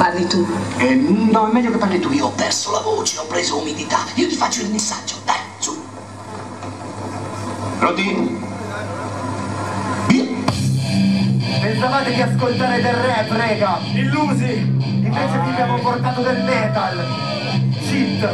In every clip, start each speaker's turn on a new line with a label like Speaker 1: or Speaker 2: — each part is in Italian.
Speaker 1: Parli tu.
Speaker 2: No, è meglio che parli tu. Io ho perso la voce, ho preso umidità. Io ti faccio il messaggio. Dai, su. Pronti? Via.
Speaker 3: Pensavate di ascoltare del rap, rega? Illusi! Invece vi abbiamo portato del metal. Shit!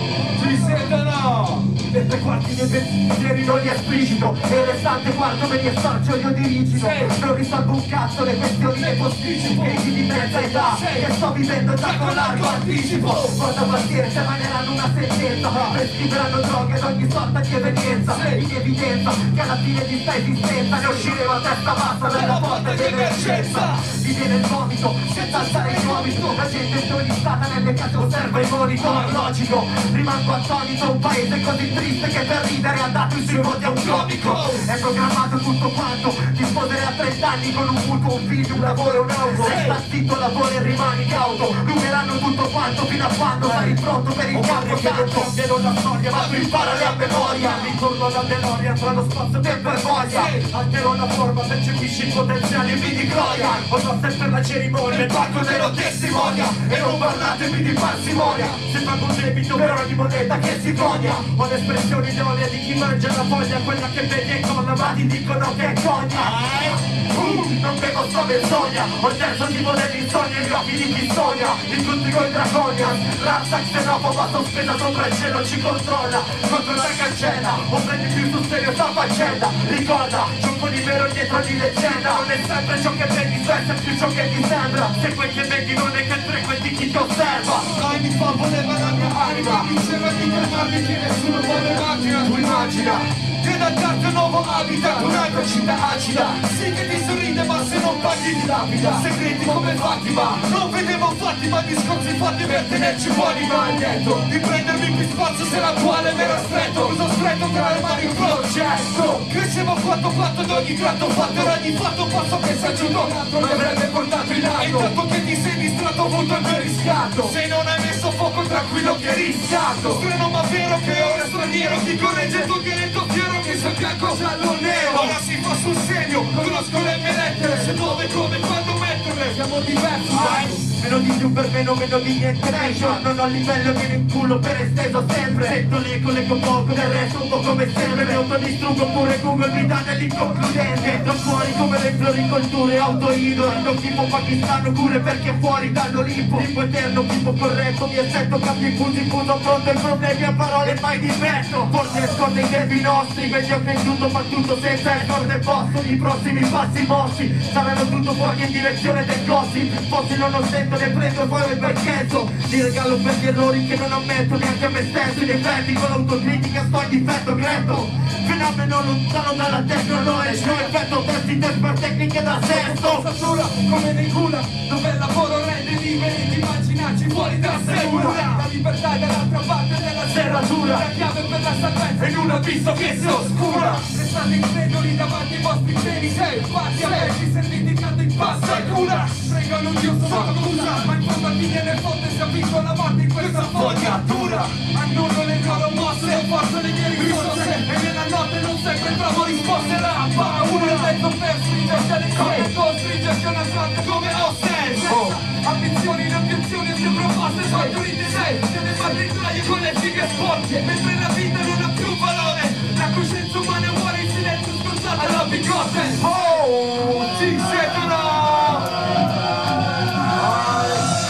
Speaker 3: Ci siete no! Per 3 quarti dei pensieri non li esplicito e il restante quarto me li estorce odio di rigido. Non risolvo un cazzo, le questioni le posticipo. Crisi di mezza età che sto vivendo già con largo anticipo. Porta quartiere se emaneranno una sentenza, prescriveranno droghe ad ogni sorta di evenienza. In evidenza che alla fine di sta esistenza ne usciremo a testa bassa dalla porta di emergenza. Mi viene il vomito senza alzare il gomito. La gente stonizzata nelle case osserva il monitor. Logico, rimango attonito, un paese così triste che per ridere ha dato i suoi voti a un comico. È programmato tutto quanto, ti sposerei a 30 anni con un mutuo, un figlio, un lavoro, un auto. Resta zitto, lavoro e rimani cauto. Ruberanno tutto quanto fino a quando sarai pronto per il campo santo. Cambiano la storia ma tu imparali a memoria. Ritorno alla memoria tra lo spazio, tempo e voglia. Altero la forma, percepisci il potenziale in midi gloria. Ho sempre la cerimonia, il banco dello testimonia. E non parlatemi di parsimonia. Se pago un debito per ogni moneta che si cogna. Ho l'espressione idonea di chi mangia la foglia, quella che vedi e colla, ma ti dicono che è cogna. Non bevo sto menzogna, ho il terzo tipo dell'insonnia, gli occhi di chi sogna, incontri coi draconia, razza xenofoba sospesa sopra il cielo ci controlla, contro la cancella, o prendi più sul serio sta faccenda, ricorda, c'è un po' di vero dietro di leggenda, non è sempre ciò che vedi, spesso è più ciò che ti sembra, se quel che vedi non è che frequenti chi ti osserva, dai mi fa voleva la mia anima, diceva di fermarmi che nessuno vuole macchina, tu immagina. Che dal darti un nuovo habitat, un'altra città acida. Sì che ti sorride ma se non paghi ti lapida. Segreti come Fatima, non vedevo Fatima, discorsi fatti per tenerci buoni. Ma hai detto di prendermi più spazio se l'attuale mi era stretto. Uso stretto tra le mani un progetto. Crescevo fatto ad ogni gratto fatto. Era ogni fatto passo che si è aggiunto mi avrebbe portato in alto. E intanto che ti sei distratto ho avuto il mio riscatto. Se non hai messo fuoco tranquillo che riscatto. Strano ma vero che ora è straniero. Chi corregge il tuo diretto fiero che so bianco giallo nero. Ora si fa sul segno, conosco le mie lettere. Se dove, come, quando metterle. Siamo diversi, meno di più per meno di niente nation. Non ho livello, viene in culo per esteso sempre. Sento l'eco, leggo poco, del resto un po' come sempre. Mi autodistruggo pure Google, mi dà dell'inconcludente. Non fuori come le floricolture, autoidolo. Non tipo pakistano pure perché fuori dall'Olimpo. Tipo eterno, tipo corretto, mi assetto, cambio impulsi, fuso pronto ai problemi a parole mai diverso. Forse scorda i tempi nostri, questi ho cresciuto fa tutto senza il corde posto. I prossimi passi mossi saranno tutto fuori in direzione del gossip. Fossi non ho sento ne prendo fuori per scherzo. Ti regalo per gli errori che non ammetto neanche a me stesso. In effetti con l'autocritica sto in difetto greto. Fenomeno lontano dalla tecnologia. No effetto testi per tecniche da sesto. Satura come nei cula, dove il lavoro rende liberi di immaginarci fuori da sicura. La libertà è dall'altra parte della serratura. La chiave per la salvezza in un abisso che si oscura. Restate increduli davanti ai vostri piedi. Sei fatti a me, ci serviti canto in pasta e cura. Pregano Dio scusa, ma in fondo al fine nel fondo si avviso la morte in questa fognatura. Annullo le loro mosse, forzo le mie risorse. E nella notte non sempre trovo risposte. La paura in mezzo per stringersi alle corde, costringersi a una sorte come osse. Ambizioni, inambizioni, e se proposte, sono giurite sei. Se ne fate in con le fighe sporche. Mentre